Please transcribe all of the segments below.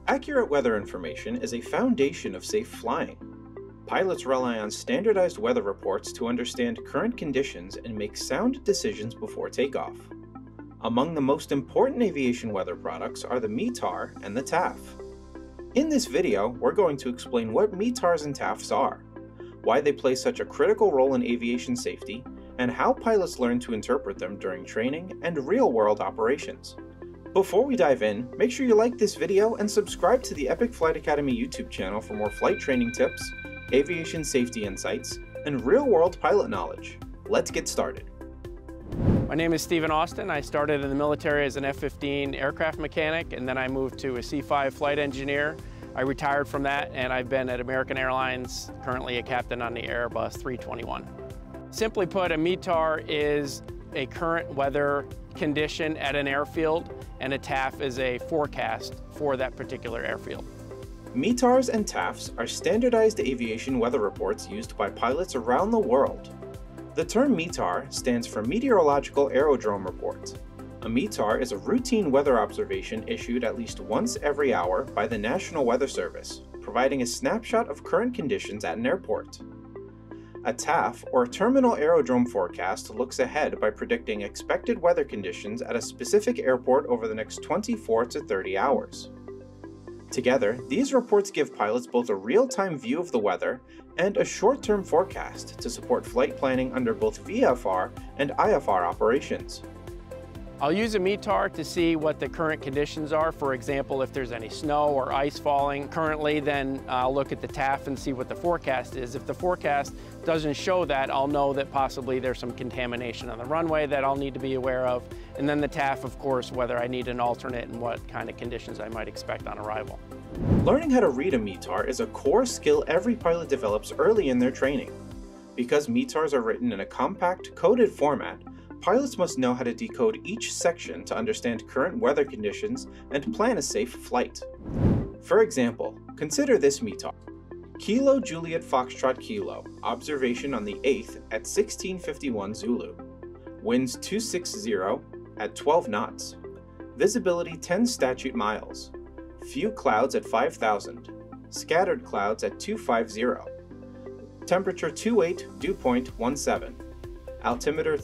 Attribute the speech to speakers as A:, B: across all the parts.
A: Accurate weather information is a foundation of safe flying. Pilots rely on standardized weather reports to understand current conditions and make sound decisions before takeoff. Among the most important aviation weather products are the METAR and the TAF. In this video, we're going to explain what METARs and TAFs are, why they play such a critical role in aviation safety, and how pilots learn to interpret them during training and real-world operations. Before we dive in, make sure you like this video and subscribe to the Epic Flight Academy YouTube channel for more flight training tips, aviation safety insights, and real-world pilot knowledge. Let's get started.
B: My name is Stephen Austin. I started in the military as an F-15 aircraft mechanic, and then I moved to a C-5 flight engineer. I retired from that, and I've been at American Airlines, currently a captain on the Airbus 321. Simply put, a METAR is a current weather condition at an airfield, and a TAF is a forecast for that particular airfield.
A: METARs and TAFs are standardized aviation weather reports used by pilots around the world. The term METAR stands for Meteorological Aerodrome Report. A METAR is a routine weather observation issued at least once every hour by the National Weather Service, providing a snapshot of current conditions at an airport. A TAF, or Terminal Aerodrome Forecast, looks ahead by predicting expected weather conditions at a specific airport over the next 24 to 30 hours. Together, these reports give pilots both a real-time view of the weather and a short-term forecast to support flight planning under both VFR and IFR operations.
B: I'll use a METAR to see what the current conditions are. For example, if there's any snow or ice falling currently, then I'll look at the TAF and see what the forecast is. If the forecast doesn't show that, I'll know that possibly there's some contamination on the runway that I'll need to be aware of. And then the TAF, of course, whether I need an alternate and what kind of conditions I might expect on arrival.
A: Learning how to read a METAR is a core skill every pilot develops early in their training. Because METARs are written in a compact, coded format, pilots must know how to decode each section to understand current weather conditions and plan a safe flight. For example, consider this METAR. Kilo Juliet Foxtrot Kilo, observation on the 8th at 1651 Zulu. Winds 260 at 12 knots. Visibility 10 statute miles. Few clouds at 5,000. Scattered clouds at 250. Temperature 28, dew point 17. Altimeter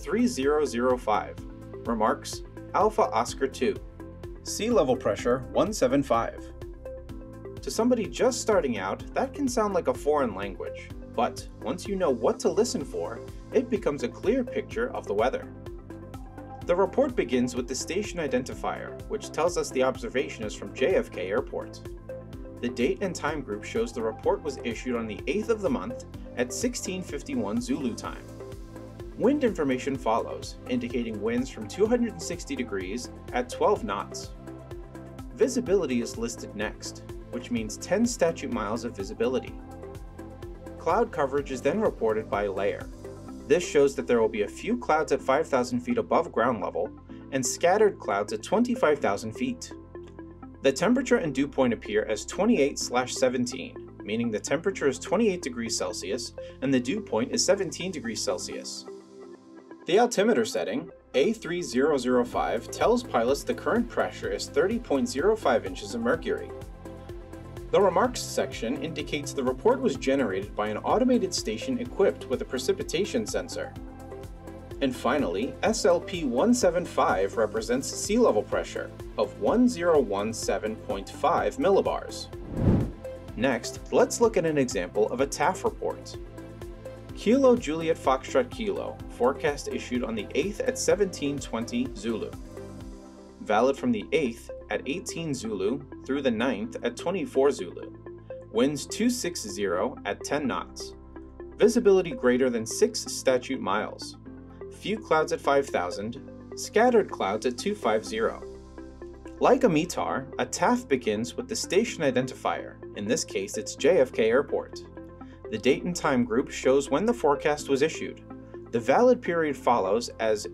A: 3005. Remarks: Alpha Oscar 2. Sea level pressure 175. To somebody just starting out, that can sound like a foreign language, but once you know what to listen for, it becomes a clear picture of the weather. The report begins with the station identifier, which tells us the observation is from JFK Airport. The date and time group shows the report was issued on the 8th of the month at 1651 Zulu time. Wind information follows, indicating winds from 260 degrees at 12 knots. Visibility is listed next, which means 10 statute miles of visibility. Cloud coverage is then reported by layer. This shows that there will be a few clouds at 5,000 feet above ground level and scattered clouds at 25,000 feet. The temperature and dew point appear as 28/17, meaning the temperature is 28 degrees Celsius and the dew point is 17 degrees Celsius. The altimeter setting, A3005, tells pilots the current pressure is 30.05 inches of mercury. The remarks section indicates the report was generated by an automated station equipped with a precipitation sensor. And finally, SLP175 represents sea level pressure of 1017.5 millibars. Next, let's look at an example of a TAF report. Kilo Juliet Foxtrot Kilo, forecast issued on the 8th at 1720 Zulu. Valid from the 8th at 18 Zulu through the 9th at 24 Zulu. Winds 260 at 10 knots. Visibility greater than 6 statute miles. Few clouds at 5,000. Scattered clouds at 250. Like a METAR, a TAF begins with the station identifier. In this case, it's JFK Airport. The date and time group shows when the forecast was issued. The valid period follows as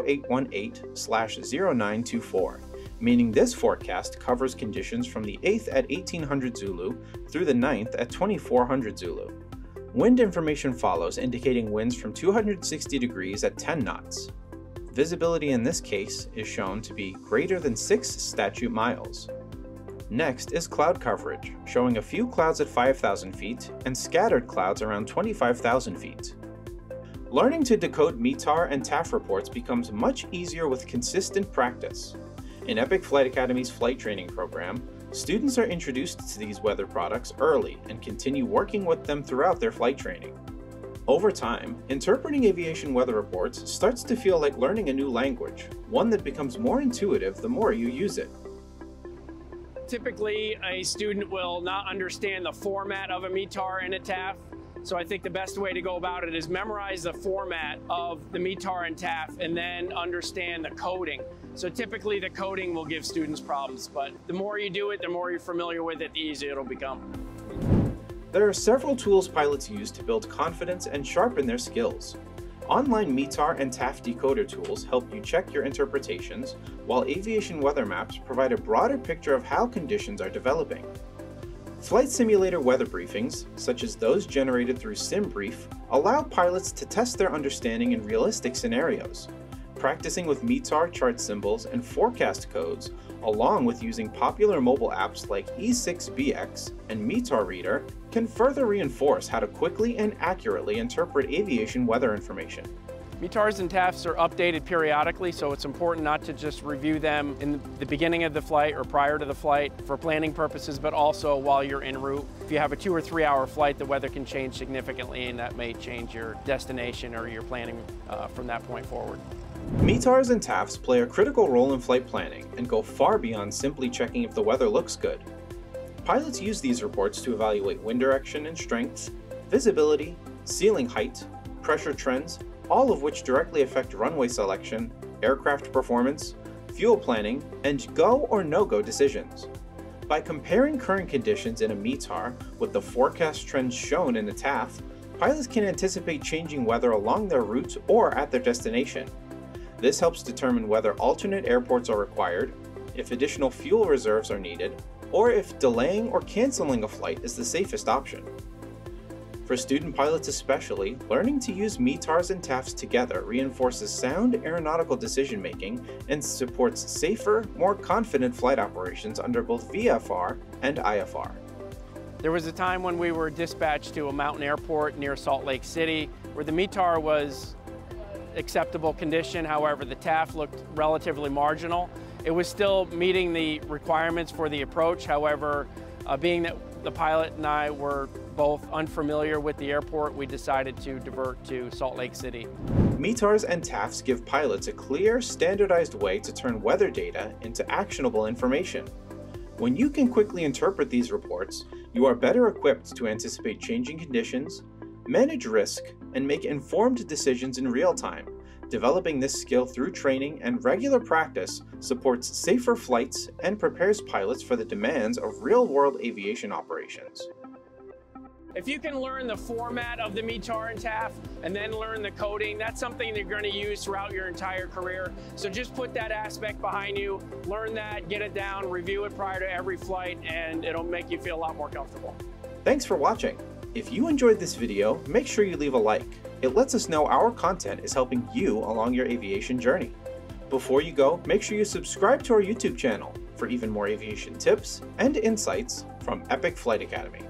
A: 0818/0924, meaning this forecast covers conditions from the 8th at 1800 Zulu through the 9th at 2400 Zulu. Wind information follows, indicating winds from 260 degrees at 10 knots. Visibility in this case is shown to be greater than 6 statute miles. Next is cloud coverage, showing a few clouds at 5,000 feet and scattered clouds around 25,000 feet. Learning to decode METAR and TAF reports becomes much easier with consistent practice. In Epic Flight Academy's flight training program, students are introduced to these weather products early and continue working with them throughout their flight training. Over time, interpreting aviation weather reports starts to feel like learning a new language, one that becomes more intuitive the more you use it.
B: Typically, a student will not understand the format of a METAR and a TAF. So I think the best way to go about it is memorize the format of the METAR and TAF and then understand the coding. So typically the coding will give students problems, but the more you do it, the more you're familiar with it, the easier it'll become.
A: There are several tools pilots use to build confidence and sharpen their skills. Online METAR and TAF decoder tools help you check your interpretations, while aviation weather maps provide a broader picture of how conditions are developing. Flight simulator weather briefings, such as those generated through SimBrief, allow pilots to test their understanding in realistic scenarios. Practicing with METAR chart symbols and forecast codes, along with using popular mobile apps like E6BX and METAR Reader, can further reinforce how to quickly and accurately interpret aviation weather information.
B: METARs and TAFs are updated periodically, so it's important not to just review them in the beginning of the flight or prior to the flight for planning purposes, but also while you're en route. If you have a 2 or 3 hour flight, the weather can change significantly, and that may change your destination or your planning from that point forward.
A: METARs and TAFs play a critical role in flight planning and go far beyond simply checking if the weather looks good. Pilots use these reports to evaluate wind direction and strength, visibility, ceiling height, pressure trends, all of which directly affect runway selection, aircraft performance, fuel planning, and go or no-go decisions. By comparing current conditions in a METAR with the forecast trends shown in a TAF, pilots can anticipate changing weather along their route or at their destination. This helps determine whether alternate airports are required, if additional fuel reserves are needed, or if delaying or canceling a flight is the safest option. For student pilots especially, learning to use METARs and TAFs together reinforces sound aeronautical decision-making and supports safer, more confident flight operations under both VFR and IFR.
B: There was a time when we were dispatched to a mountain airport near Salt Lake City where the METAR was acceptable condition, however the TAF looked relatively marginal. It was still meeting the requirements for the approach, however, being that the pilot and I were both unfamiliar with the airport, we decided to divert to Salt Lake City.
A: METARs and TAFs give pilots a clear, standardized way to turn weather data into actionable information. When you can quickly interpret these reports, you are better equipped to anticipate changing conditions, manage risk, and make informed decisions in real time. Developing this skill through training and regular practice supports safer flights and prepares pilots for the demands of real-world aviation operations.
B: If you can learn the format of the METAR and TAF and then learn the coding, that's something you're going to use throughout your entire career. So just put that aspect behind you, learn that, get it down, review it prior to every flight, and it'll make you feel a lot more comfortable.
A: Thanks for watching. If you enjoyed this video, make sure you leave a like. It lets us know our content is helping you along your aviation journey. Before you go, make sure you subscribe to our YouTube channel for even more aviation tips and insights from Epic Flight Academy.